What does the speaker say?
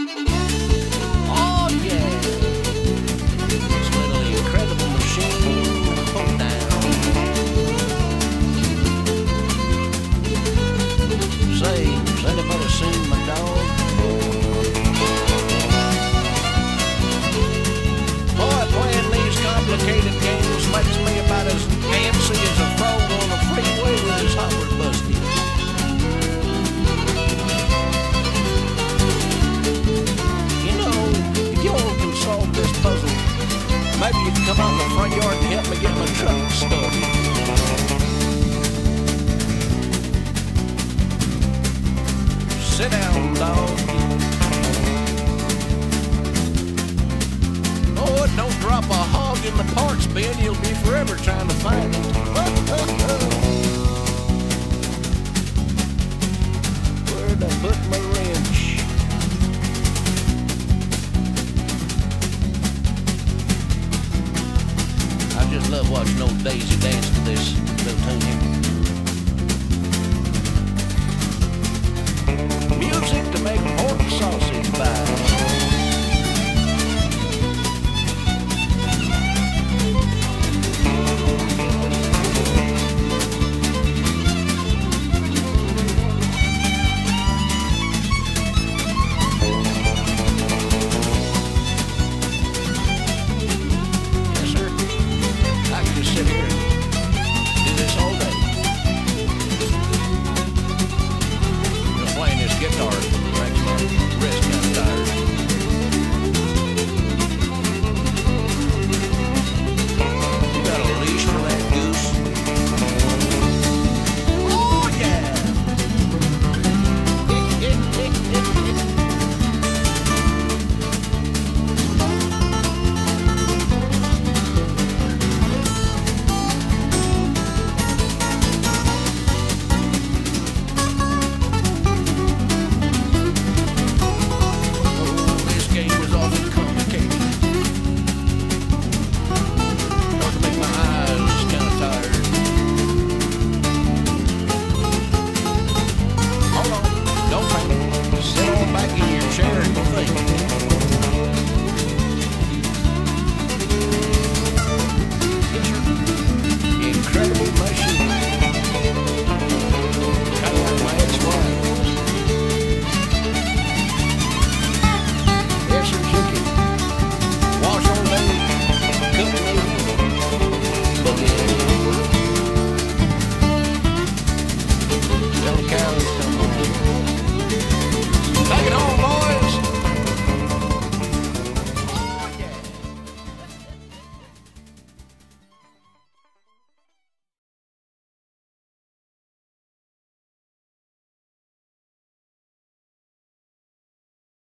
Oh yeah, this little incredible machine. Hold down. Say, has anybody seen my dog? Boy, playing these complicated games makes me about as antsy as a frog on a freeway with his hopper busted. You know, if you all can solve this puzzle, maybe you can come out in the front yard and help me get my truck started. Sit down, dog. Oh, don't drop a hog in the parts bin. You'll be forever trying to find it. Where'd I put my wrench? I just love watching old Daisy dance to this little tune.